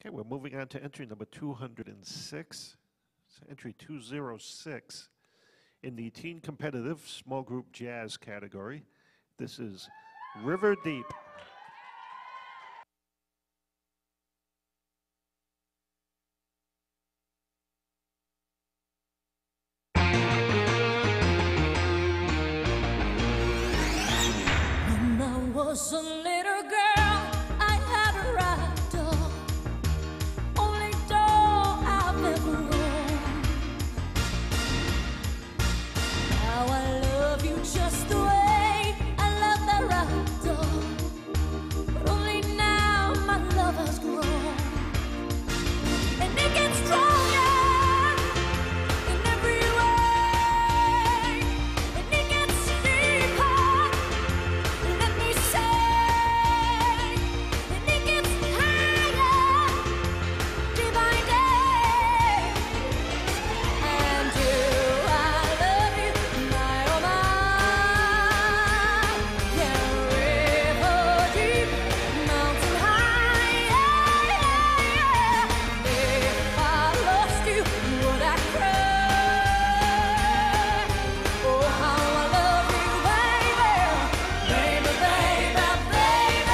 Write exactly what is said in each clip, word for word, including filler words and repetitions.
Okay, we're moving on to entry number two hundred six. So entry two oh six in the teen competitive small group jazz category. This is River Deep. When I was a little girl, I had a rag doll, only doll I've ever owned. Now I love you just the way I love that rag doll, but only now my love has grown, and it gets stronger in every way, and it gets deeper. Let me say, and it gets higher day by day. And do I love you, my oh my? Yeah, river deep, mountain high, yeah, yeah, yeah. If I lost you, would I cry? Oh, how I love you, baby, baby, baby, baby.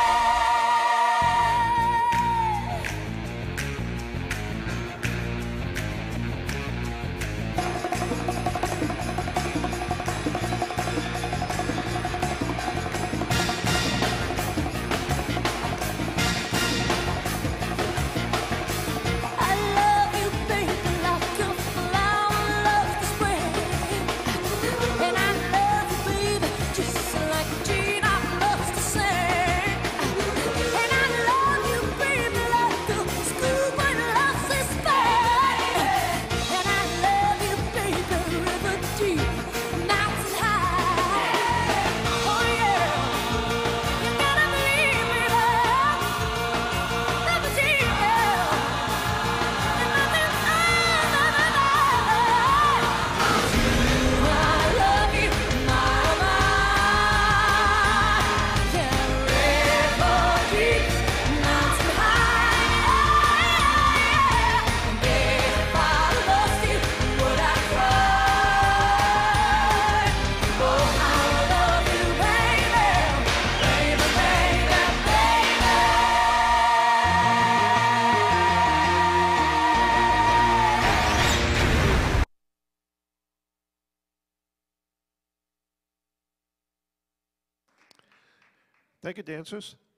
I love you, baby, like a flower loves the spring. And I love you, baby, just like Gina loves to sing. And I love you, baby, like a schoolboy loves his thing. And I love you, baby, river deep, mountain high. Oh yeah, you gotta believe me, love, river deep, yeah. Thank you, dancers.